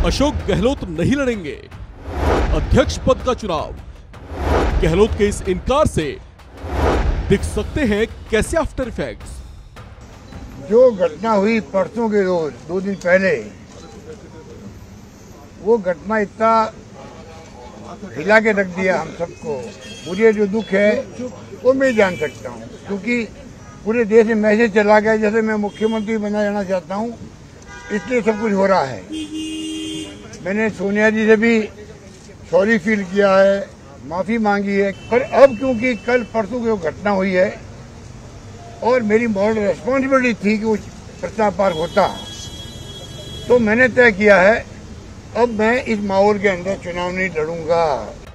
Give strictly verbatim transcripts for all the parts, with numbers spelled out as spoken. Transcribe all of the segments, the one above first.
अशोक गहलोत नहीं लड़ेंगे अध्यक्ष पद का चुनाव। गहलोत के इस इनकार से दिख सकते हैं कैसे आफ्टर इफेक्ट्स। जो घटना हुई परसों के रोज दो दिन पहले, वो घटना इतना हिला के रख दिया हम सबको। मुझे जो दुख है वो मैं जान सकता हूँ, क्योंकि पूरे देश में मैसेज चला गया जैसे मैं मुख्यमंत्री बना जाना चाहता हूँ, इसलिए सब कुछ हो रहा है। मैंने सोनिया जी से भी सॉरी फील किया है, माफी मांगी है, पर अब क्योंकि कल परसों की वो घटना हुई है और मेरी मॉरल रेस्पॉन्सिबिलिटी थी कि वो प्रस्ताव पार होता, तो मैंने तय किया है अब मैं इस माहौल के अंदर चुनाव नहीं लड़ूंगा।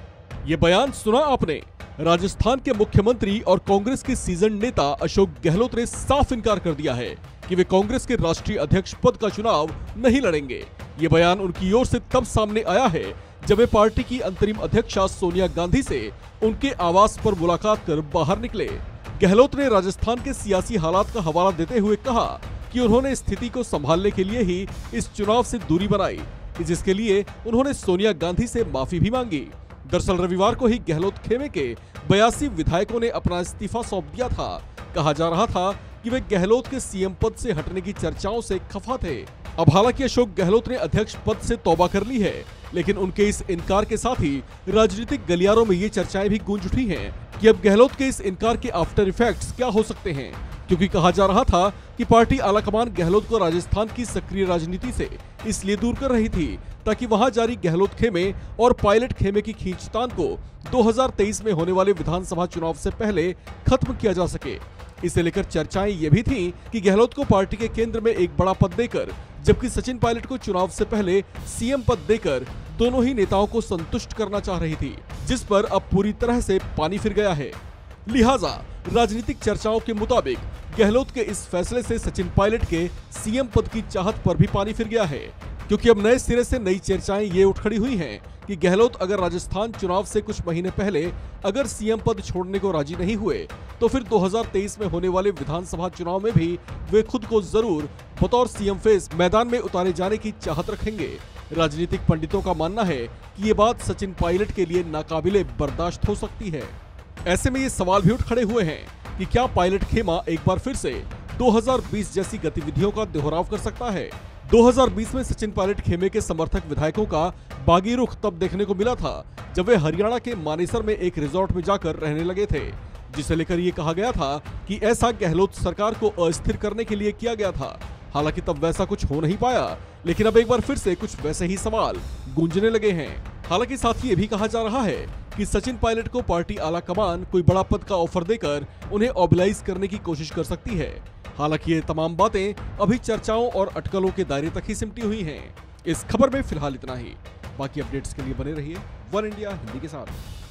ये बयान सुना आपने। राजस्थान के मुख्यमंत्री और कांग्रेस के सीजन नेता अशोक गहलोत ने साफ इनकार कर दिया है कि वे कांग्रेस के राष्ट्रीय अध्यक्ष पद का चुनाव नहीं लड़ेंगे। ये बयान उनकी ओर से तब सामने आया है जब वे पार्टी की अंतरिम अध्यक्षा सोनिया गांधी से उनके आवास पर मुलाकात कर बाहर निकले। गहलोत ने राजस्थान के सियासी हालात का हवाला देते हुए कहा कि उन्होंने स्थिति को संभालने के लिए ही इस चुनाव से दूरी बनाई, जिसके लिए उन्होंने सोनिया गांधी से माफी भी मांगी। दरअसल रविवार को ही गहलोत खेमे के बयासी विधायकों ने अपना इस्तीफा सौंप दिया था। कहा जा रहा था कि वे गहलोत के सीएम पद से हटने की चर्चाओं से खफा थे। अब हालांकि अशोक गहलोत ने अध्यक्ष पद से तौबा कर ली है, लेकिन उनके इस इनकार के साथ ही राजनीतिक गलियारों में ये चर्चाएं भी गूंज उठी हैं कि अब गहलोत के इस इनकार के आफ्टर इफेक्ट्स क्या हो सकते हैं, क्योंकि कहा जा रहा था कि पार्टी आलाकमान गहलोत को राजस्थान की सक्रिय राजनीति से इसलिए दूर कर रही थी ताकि वहां जारी गहलोत खेमे और पायलट खेमे की खींचतान को दो हज़ार तेईस में होने वाले विधानसभा चुनाव से पहले खत्म किया जा सके। इसे लेकर चर्चाएं ये भी थीं कि गहलोत को पार्टी के केंद्र में एक बड़ा पद देकर, जबकि सचिन पायलट को चुनाव से पहले सीएम पद देकर दोनों ही नेताओं को संतुष्ट करना चाह रही थी, जिस पर अब पूरी तरह से पानी फिर गया है। लिहाजा राजनीतिक चर्चाओं के मुताबिक गहलोत के इस फैसले से सचिन पायलट के सीएम पद की चाहत पर भी पानी फिर गया है, क्योंकि अब नए सिरे से नई चर्चाएं ये उठ खड़ी हुई हैं कि गहलोत अगर राजस्थान चुनाव से कुछ महीने पहले अगर सीएम पद छोड़ने को राजी नहीं हुए, तो फिर दो हज़ार तेईस में होने वाले विधानसभा चुनाव में भी वे खुद को जरूर बतौर सीएम फेस मैदान में उतारे जाने की चाहत रखेंगे। राजनीतिक पंडितों का मानना है कि ये बात सचिन पायलट के लिए नाकाबिले बर्दाश्त हो सकती है। ऐसे में ये सवाल भी उठ खड़े हुए हैं कि क्या पायलट खेमा एक बार फिर से दो हज़ार बीस जैसी गतिविधियों का दोहराव कर सकता है। दो हज़ार बीस में सचिन पायलट खेमे के समर्थक विधायकों का बागी रुख तब देखने को मिला था जब वे हरियाणा के मानेसर में एक रिजॉर्ट में जाकर रहने लगे थे, जिसे लेकर ये कहा गया था कि ऐसा गहलोत सरकार को अस्थिर करने के लिए किया गया था। हालांकि तब वैसा कुछ हो नहीं पाया, लेकिन अब एक बार फिर से कुछ वैसे ही सवाल गूंजने लगे हैं। हालांकि साथ ही ये भी कहा जा रहा है कि सचिन पायलट को पार्टी आला कमान कोई बड़ा पद का ऑफर देकर उन्हें ऑबिलाइज करने की कोशिश कर सकती है। हालांकि ये तमाम बातें अभी चर्चाओं और अटकलों के दायरे तक ही सिमटी हुई हैं। इस खबर में फिलहाल इतना ही। बाकी अपडेट्स के लिए बने रहिए वन इंडिया हिंदी के साथ।